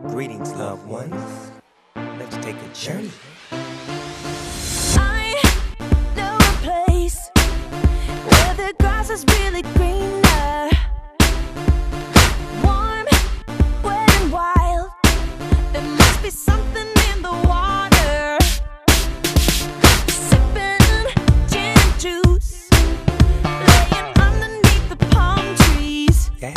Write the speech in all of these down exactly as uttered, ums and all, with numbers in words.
Greetings, loved ones. Let's take a journey. I know a place where the grass is really greener, warm, wet and wild. There must be something in the water. Sipping gin and juice, laying underneath the palm trees. Yeah.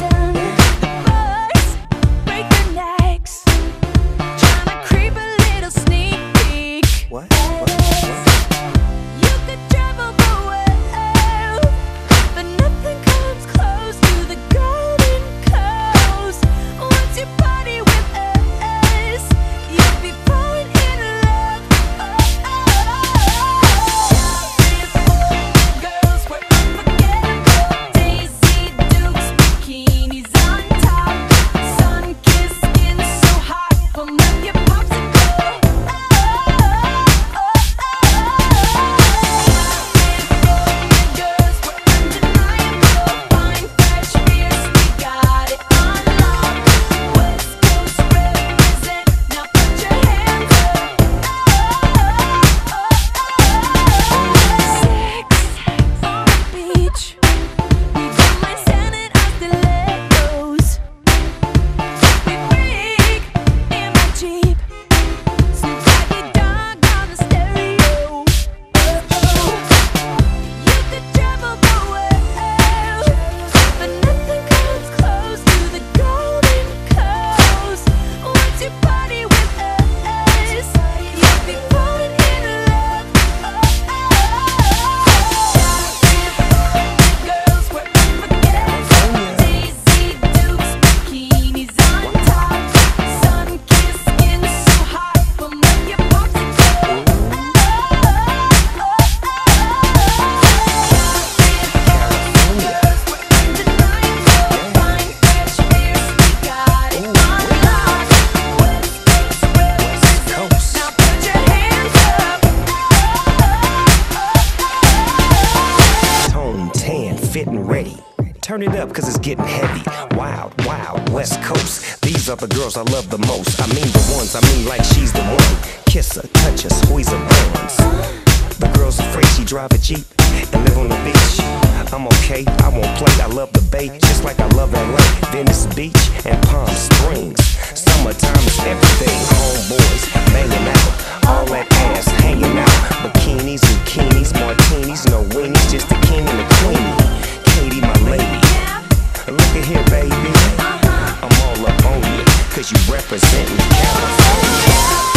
What? What? You could travel the world, but nothing comes close to the Golden Coast. Once you party with us, you'll be falling in love. Beautiful girls were unforgettable. Daisy Dukes, bikinis on top, sun-kissed skin so hot, will make your popsicle. Fitting ready. Turn it up cause it's getting heavy. Wild, wild, West Coast. These are the girls I love the most. I mean the ones, I mean like she's the one. Kiss her, touch her, squeeze her bones. The girl's afraid she drive a Jeep and live on the beach. I'm okay, I won't play, I love the bay, just like I love L A, Venice Beach, and Palm Springs. Summertime is everything, homeboys banging out, all that ass hanging out. Bikinis, bikinis, martinis, no weenies, just the king and the queenie. Katie, my lady, look at here, baby, I'm all up on you, cause you representin' California.